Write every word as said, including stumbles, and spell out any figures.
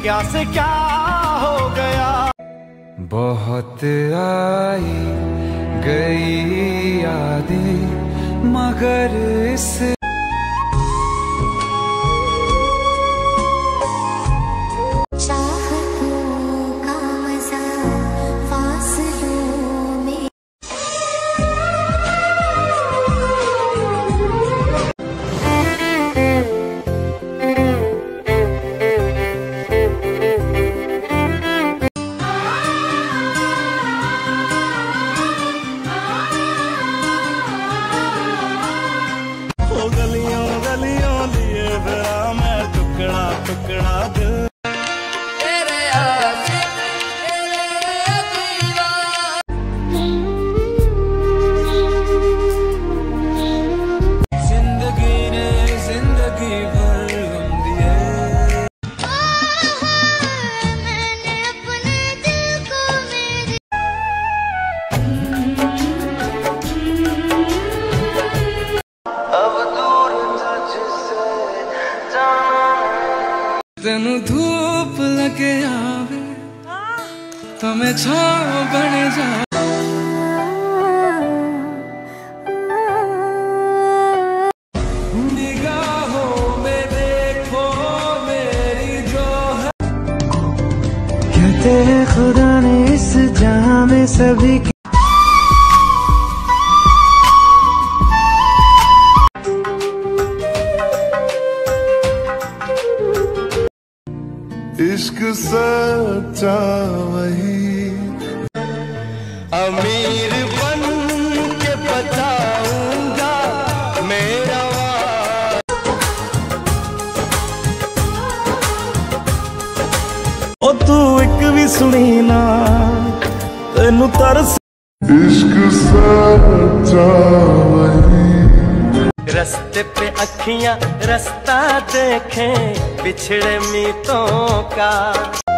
क्या से क्या हो गया। बहुत आई गई यादें मगर इस गलियों गलियों लिए फिरा मैं टुकड़ा टुकड़ा दिल तेरे आशिक तेरे दीवाना। जिंदगी ने जिंदगी भर गम दिए। मैंने अपने दिल को मेरी तेनू धूप लगे आवे तमें छाव बने जा। निगाहों में देखो मेरी जो है। कहते हैं खुदा ने इस जहां में सभी की इश्क सच्चा वही अमीर बन के बताऊंगा मेरा ओ तू एक भी सुनी ना तेनू तरस। इश्क सच्चा वही रस्ते पे अखियां रास्ता देखें बिछड़े मीतों का।